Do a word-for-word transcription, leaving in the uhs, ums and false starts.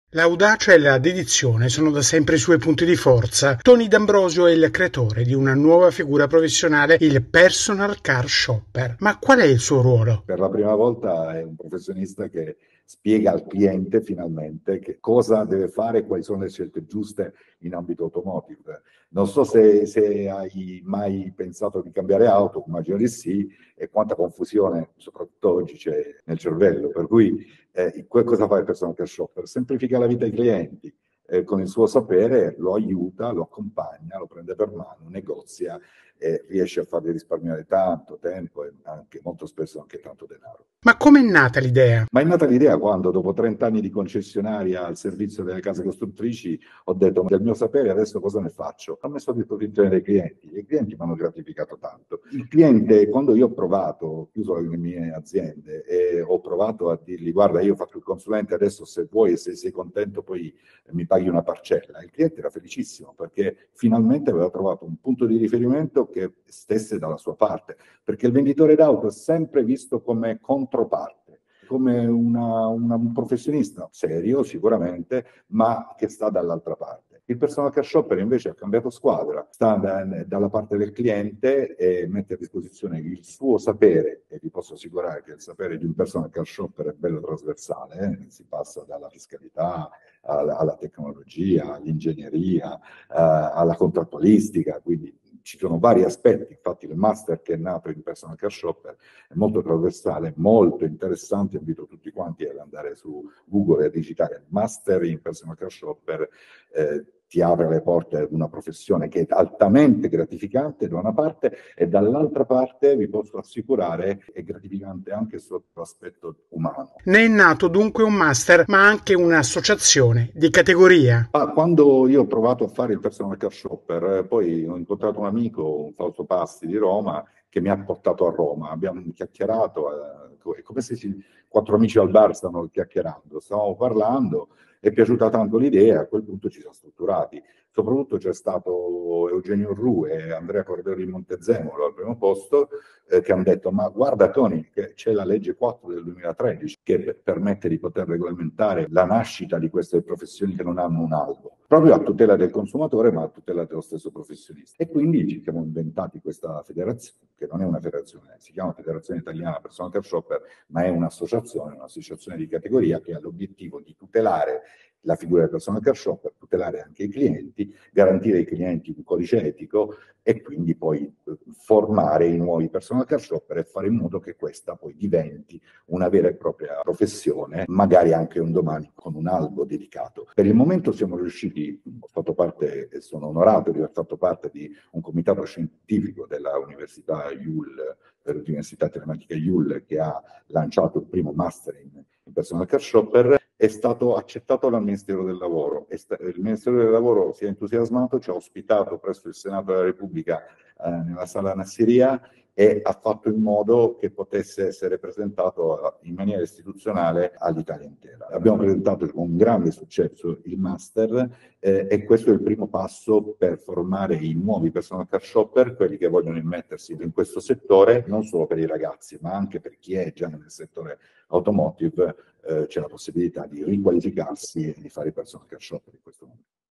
L'audacia e la dedizione sono da sempre i suoi punti di forza. Tony D'Ambrosio è il creatore di una nuova figura professionale, il Personal Car Shopper. Ma qual è il suo ruolo? Per la prima volta è un professionista che spiega al cliente finalmente che cosa deve fare e quali sono le scelte giuste in ambito automotive. Non so se, se hai mai pensato di cambiare auto, immagino di sì, e quanta confusione, soprattutto oggi, c'è nel cervello. Per cui eh, cosa fa il personal car shopper? Semplifica la vita ai clienti. Eh, con il suo sapere lo aiuta, lo accompagna, lo prende per mano, negozia e riesce a fargli risparmiare tanto tempo e anche molto spesso anche tanto denaro. Ma come è nata l'idea? Ma è nata l'idea quando, dopo trenta anni di concessionaria al servizio delle case costruttrici, ho detto: ma del mio sapere adesso cosa ne faccio? L'ho messo a disposizione dei clienti e i clienti mi hanno gratificato tanto. Il cliente, quando io ho provato, ho chiuso le mie aziende e ho provato a dirgli: guarda, io faccio il consulente, adesso se vuoi e se sei contento poi mi paghi una parcella. Il cliente era felicissimo perché finalmente aveva trovato un punto di riferimento che stesse dalla sua parte, perché il venditore d'auto è sempre visto come controparte, come una, una, un professionista serio sicuramente, ma che sta dall'altra parte. Il personal car shopper invece ha cambiato squadra, sta da, dalla parte del cliente e mette a disposizione il suo sapere, e vi posso assicurare che il sapere di un personal car shopper è bello trasversale, eh? Si passa dalla fiscalità alla, alla tecnologia, all'ingegneria, uh, alla contrattualistica, quindi ci sono vari aspetti. Infatti il master che è nato in personal car shopper è molto trasversale, molto interessante. Invito tutti quanti ad andare su Google e a digitare master in personal car shopper. Eh, ti apre le porte ad una professione che è altamente gratificante da una parte e dall'altra parte vi posso assicurare è gratificante anche sotto l'aspetto umano. Ne è nato dunque un master, ma anche un'associazione di categoria. Ah, quando io ho provato a fare il personal car shopper, eh, poi ho incontrato un amico, un Fausto Pasti di Roma, che mi ha portato a Roma. Abbiamo chiacchierato, eh, è come se si, quattro amici al bar stavano chiacchierando, stavamo parlando, è piaciuta tanto l'idea, a quel punto ci siamo strutturati. Soprattutto c'è stato Eugenio Ru e Andrea Cordero di Montezemolo al primo posto, eh, che hanno detto: ma guarda Tony, che c'è la legge quattro del duemilatredici che permette di poter regolamentare la nascita di queste professioni che non hanno un albo, proprio a tutela del consumatore ma a tutela dello stesso professionista. E quindi ci siamo inventati questa federazione, che non è una federazione, si chiama Federazione Italiana Personal Car Shopper, ma è un'associazione, un'associazione di categoria che ha l'obiettivo di tutelare la figura del personal car shopper, tutelare anche i clienti, garantire ai clienti un codice etico e quindi poi formare i nuovi personal car shopper e fare in modo che questa poi diventi una vera e propria professione, magari anche un domani con un albo dedicato. Per il momento siamo riusciti, ho fatto parte e sono onorato di aver fatto parte di un comitato scientifico della Università I U L, dell'Università Telematica I U L, che ha lanciato il primo master in, in personal car shopper. È stato accettato dal Ministero del Lavoro. Il Ministero del Lavoro si è entusiasmato, ci ha ospitato presso il Senato della Repubblica eh, nella sala Nassiria e ha fatto in modo che potesse essere presentato in maniera istituzionale all'Italia intera. Abbiamo presentato con grande successo il master eh, e questo è il primo passo per formare i nuovi personal car shopper, quelli che vogliono immettersi in questo settore, non solo per i ragazzi, ma anche per chi è già nel settore automotive. Eh, c'è la possibilità di riqualificarsi e di fare i personal car shopper in questo momento.